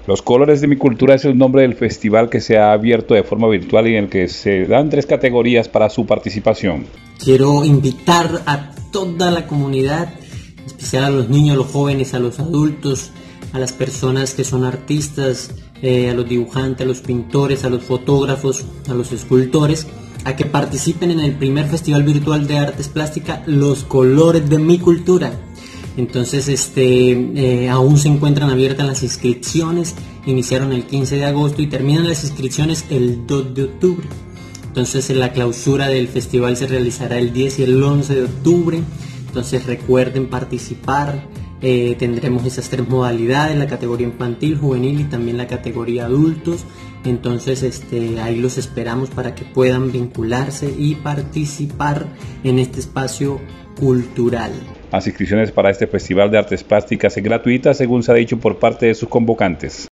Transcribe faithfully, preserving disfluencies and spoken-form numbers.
Los Colores de mi Cultura es el nombre del festival que se ha abierto de forma virtual y en el que se dan tres categorías para su participación. Quiero invitar a toda la comunidad, en especial a los niños, a los jóvenes, a los adultos, a las personas que son artistas, eh, a los dibujantes, a los pintores, a los fotógrafos, a los escultores, a que participen en el primer Festival Virtual de Artes Plásticas, Los Colores de mi Cultura. Entonces, este, eh, aún se encuentran abiertas las inscripciones, iniciaron el quince de agosto y terminan las inscripciones el dos de octubre. Entonces, la clausura del festival se realizará el diez y el once de octubre. Entonces, recuerden participar. Eh, tendremos esas tres modalidades, la categoría infantil, juvenil y también la categoría adultos. Entonces este, ahí los esperamos para que puedan vincularse y participar en este espacio cultural. Las inscripciones para este Festival de Artes Plásticas es gratuita según se ha dicho por parte de sus convocantes.